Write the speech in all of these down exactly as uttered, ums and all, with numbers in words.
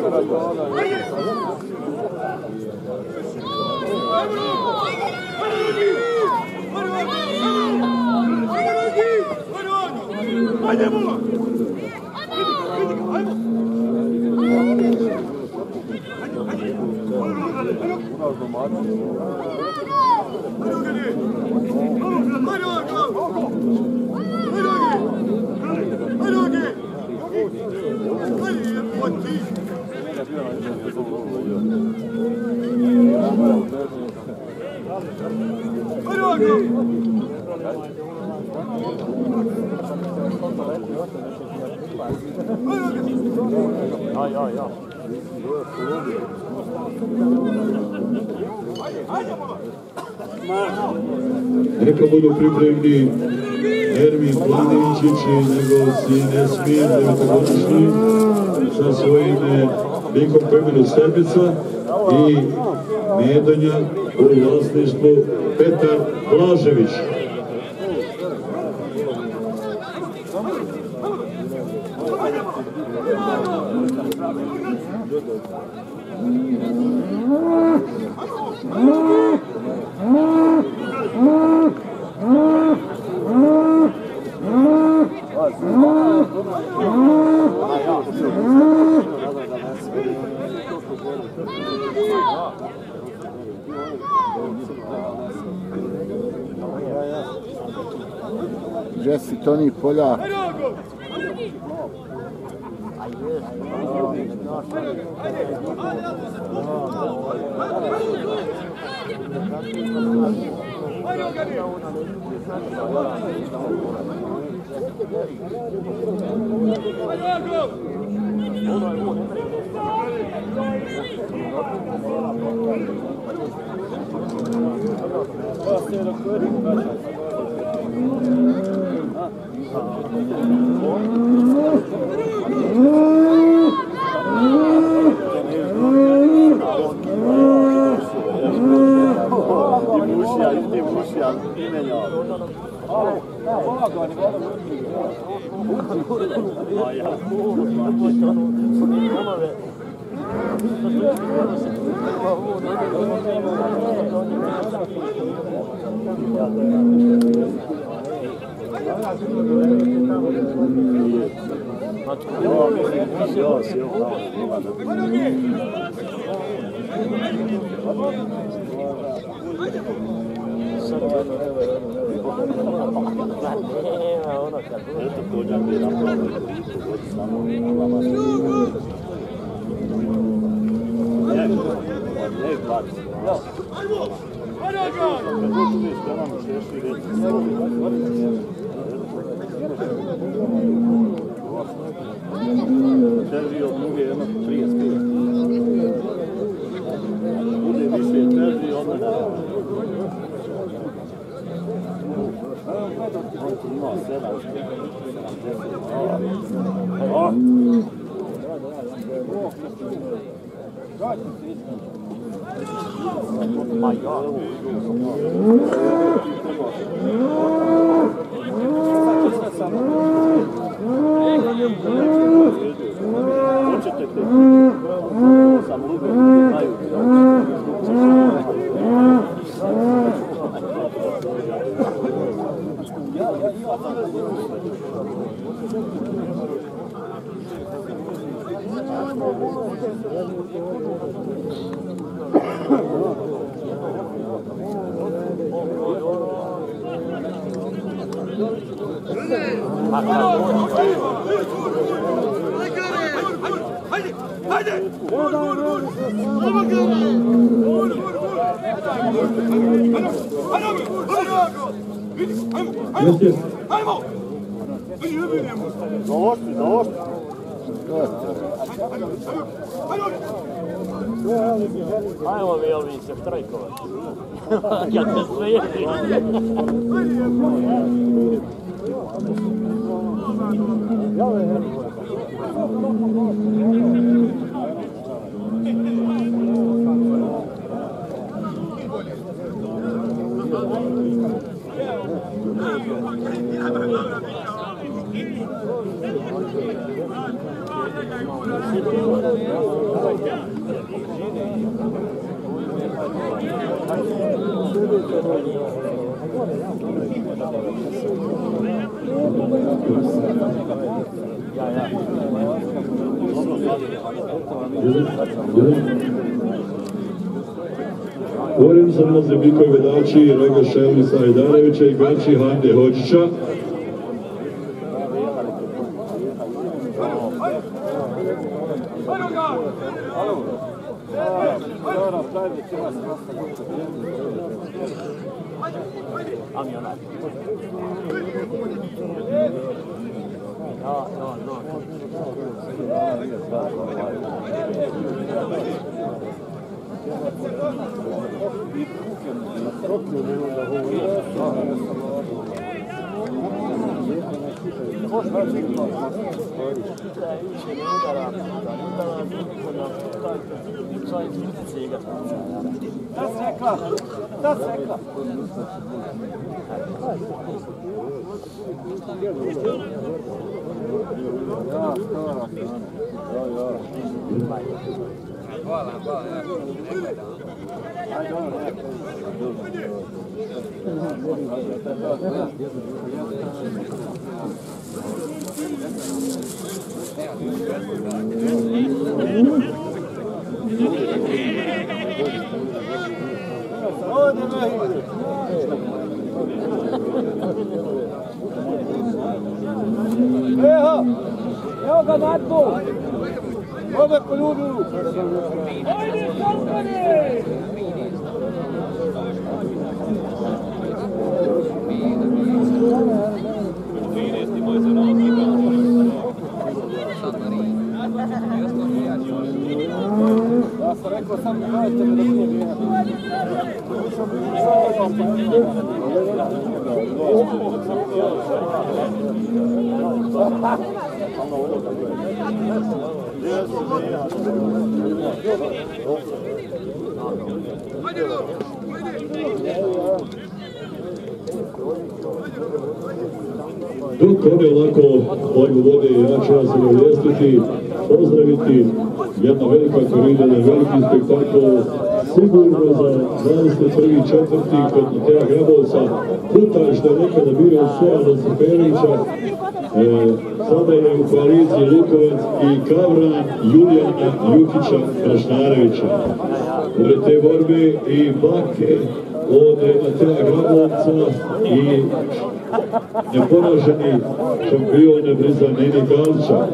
Ajde, mola! Ja, ja, ja. Neka budu pripremni Ermin Planiničić i njegov sin Esmir, devetogodišnji, sa svojim likom po imenu Srbica i Medonja u vlasništvu Petar Blažević. Jesi Toni Poljak. Ajmo mi ovi se štrajkovati. Kad se svijeti. Govorim sam na Zemljikoj Vedači, Rega Šelisa Ajdarevića i Gači Hande Hođića. Evo, evo ga Matko! Ove poljublju! Ajde, Kampane! Ja sam rekao, sam gledajte me da nije vijena. Dok oni ovako ovu vode, ja ću vas obavijestiti, pozdraviti jedna velika korida, veliki spektakl, sigurno za dvadeset prvi četvrti kod Mateja Grabovca, putaj što je nekada bio Sojana Crpelića, e, sada je u koaliciji Lukovac i Kavran Julijana Jukića Krašnarevića. Ure te borbe i bake od Mateja Grabovca i neporaženi šampion Briza Neni Galića.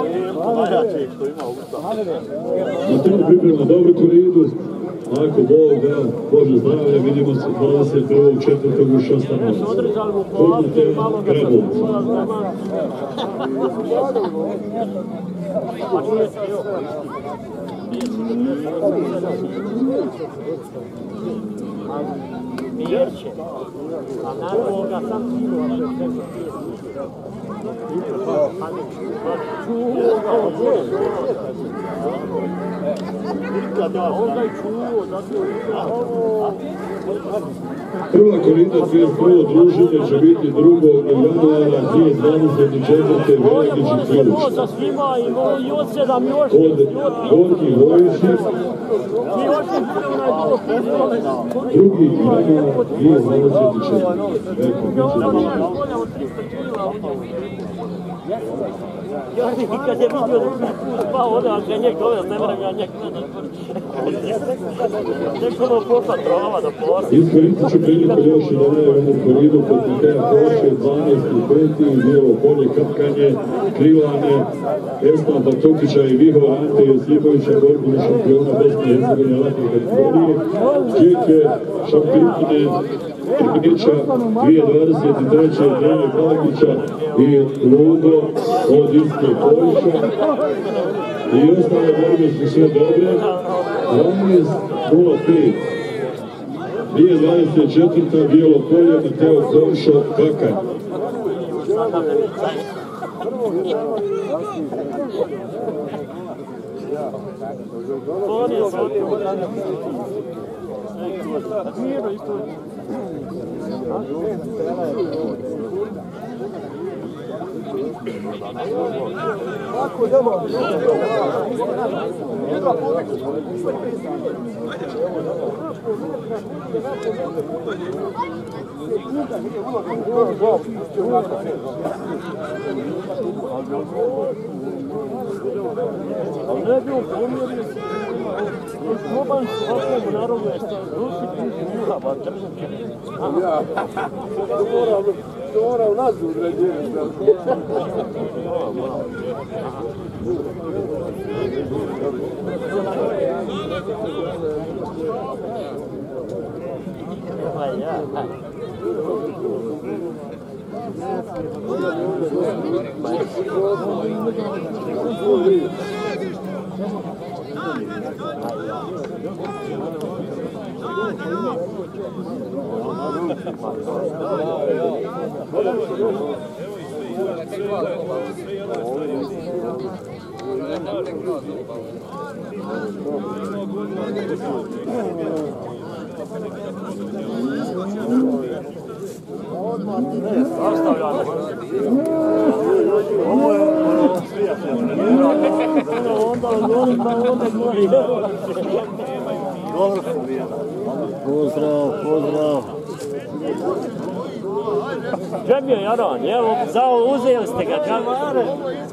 Na temu priprema dobru koridu, ako Bog da, Bože zdravlje, vidimo se dvadeset prvog četvrtog u Šostanovac. Kod Mateja Grabovca. Mirče, a naravno ga sam čuo, ali je sve Prva korida dvadeset prvo druženje će biti drugog januara dvije tisuće dvadeset četvrte Velegić i Ključ. Kod Gorki Vojići, drugi januar dvije tisuće dvadeset četvrte. Jordi, kad je vidio drugi put, pa ode, ali ga njeg doveo, ne mora ga njeg nekono popa trova da posti. Iskoristit ću priliku još i da najavimo koridu kod Mateja Koše, dvanaesti peti, Bijelo polje, Kapkanje, Krivane, Esma Batukića i Vihor Ante Josipovića, Gorkine šampiona Bosne i Hercegovine lake kategorije, Čike šampione Trpinića dvije tisuće dvadeset treće Drane Palagića i Lugo od Iske Poliša. I ostale borbe su sve dobre. dvanaest nula pet dvije tisuće dvadeset četvrta Bijelo polje, Mateo Komšo, Kakanj. Ali ne bi u pomjeri, škoban svakom narodu je rušiti nula, ba držim će. Ja, to mora u nas ugrađivati. Ovo je ono onda odgovorim pa onda gori. Dobro su bijeli. Pozdrav, pozdrav. Gdje mi je Jaran? Evo, zao uzeli ste ga, čavare.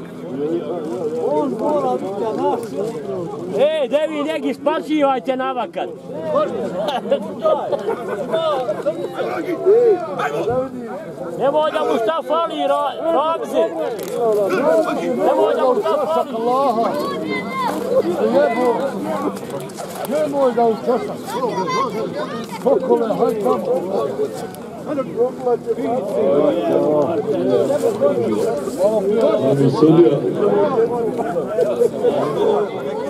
On mora biti naš. Ej, gdje vi neki spašivajte navakat. Nemoj da mu šta fali, Ramzi. Nemoj da mu šta fali. Nemoj da učešam. Pokole, hajde tamo. Sudija